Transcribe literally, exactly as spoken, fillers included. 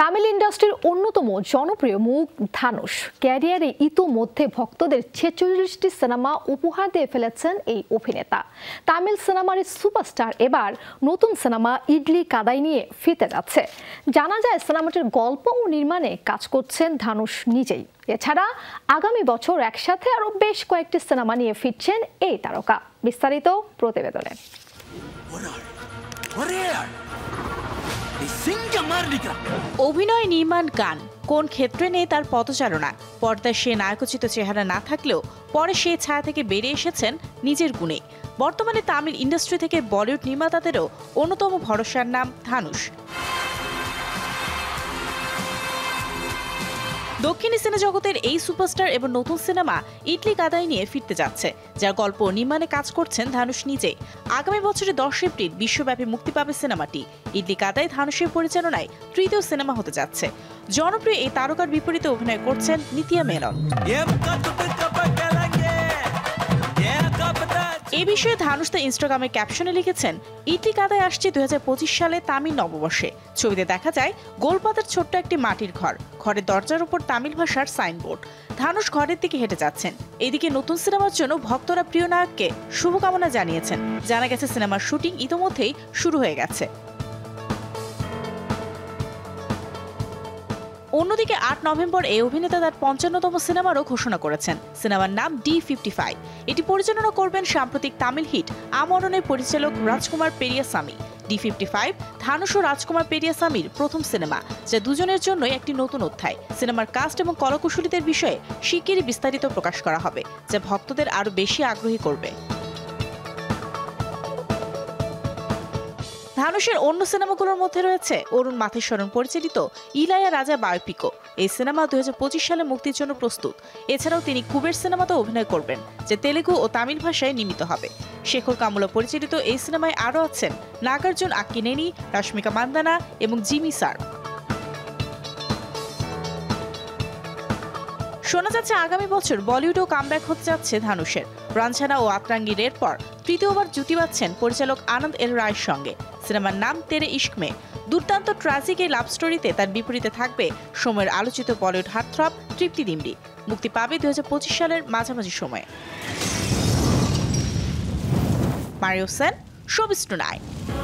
তামিল ইন্ডাস্ট্রির অন্যতম জনপ্রিয় মুখ ধানুষ ক্যারিয়ারে ইতোমধ্যে ভক্তদের ছেচল্লিশটি সিনেমা উপহার দিয়ে ফেলেছেন এই অভিনেতা। তামিল সিনেমার সুপারস্টার এবার নতুন সিনেমা ইডলি কাদাই নিয়ে ফিরতে যাচ্ছে। জানা যায় সিনেমাটির গল্প ও নির্মাণে কাজ করছেন ধানুষ নিজেই। এছাড়া আগামী বছর একসাথে আরো বেশ কয়েকটি সিনেমা নিয়ে ফিরছেন এই তারকা। বিস্তারিত প্রতিবেদনে। অভিনয়, নির্মাণ, গান কোন ক্ষেত্রে নেই তার পদচারণা। পর্দায় সে নায়কোচিত চেহারা না থাকলেও পরে সেই ছায়া থেকে বেরিয়ে এসেছেন নিজের গুণে। বর্তমানে তামিল ইন্ডাস্ট্রি থেকে বলিউড নির্মাতাদেরও অন্যতম ভরসার নাম ধানুষ। দক্ষিণী সিনে জগতের এই সুপারস্টার এবং নতুন সিনেমা ইডলি কাদাই নিয়ে ফিরতে যাচ্ছে, যার গল্প নির্মাণে কাজ করছেন ধানুষ নিজে। আগামী বছরের দশ এপ্রিল বিশ্বব্যাপী মুক্তি পাবে সিনেমাটি। ইডলি কাদাই ধানুষের পরিচালনায় তৃতীয় সিনেমা হতে যাচ্ছে। জনপ্রিয় এই তারকার বিপরীতে অভিনয় করছেন নিতিয়া মেনন। এ বিষয়ে ধানুষ তার ইনস্টাগ্রামে ক্যাপশনে লিখেছেন, ইডলি কাদাই আসছে দুই হাজার পঁচিশ সালে তামিল নববর্ষে। ছবিতে দেখা যায় গোলপাতার ছোট্ট একটি মাটির ঘর, ঘরের দরজার উপর তামিল ভাষার সাইনবোর্ড। ধানুষ ঘরের দিকে হেঁটে যাচ্ছেন। এদিকে নতুন সিনেমার জন্য ভক্তরা প্রিয় নায়ককে শুভকামনা জানিয়েছেন। জানা গেছে সিনেমার শুটিং ইতোমধ্যেই শুরু হয়ে গেছে। অন্যদিকে আট নভেম্বর এই অভিনেতা তার পঞ্চান্নতম সিনেমারও ঘোষণা করেছেন। সিনেমার নাম ডি ফিফটি ফাইভ। এটি পরিচালনা করবেন সাম্প্রতিক তামিল হিট আমরণের পরিচালক Rajkumar Periyasamy. D fifty five Dhanush ও রাজকুমার পেরিয়াস্বামীর প্রথম সিনেমা, যা দুজনের জন্যই একটি নতুন অধ্যায়। সিনেমার কাস্ট এবং কলাকুশলীদের বিষয়ে শিগগিরই বিস্তারিত প্রকাশ করা হবে, যা ভক্তদের আরও বেশি আগ্রহী করবে। ধানুষের অন্য সিনেমাগুলোর মধ্যে রয়েছে অরুণ মাথেশ্বরন পরিচালিত ইলাইয়া রাজা বায়োপিকো। এই সিনেমা দুই হাজার পঁচিশ সালে মুক্তির জন্য প্রস্তুত। এছাড়াও তিনি কুবের সিনেমাতে অভিনয় করবেন, যে তেলেগু ও তামিল ভাষায় নির্মিত হবে। শেখর কামুলা পরিচালিত এই সিনেমায় আরও আছেন নাগার্জুন আক্কিনেনি, রশ্মিকা মান্দানা এবং জিমি সার। শোনা যাচ্ছে আগামী বছর বলিউডেও কামব্যাক হতে যাচ্ছে ধানুষের। রাঞ্ছানা ও আতরাঙ্গি রের পর তৃতীয়বার জুটি বাঁধছেন পরিচালক আনন্দ এল রায়ের সঙ্গে। সিনেমার নাম তেরে ইশক মে। দুর্দান্ত ট্র্যাজিক এই লাভ স্টোরিতে তার বিপরীতে থাকবে সময়ের আলোচিত বলিউড হার্টথ্রব তৃপ্তি দিমরি। মুক্তি পাবে দুই হাজার পঁচিশ সালের মাঝামাঝি সময়ে। Mario Sen, showbiz tonight.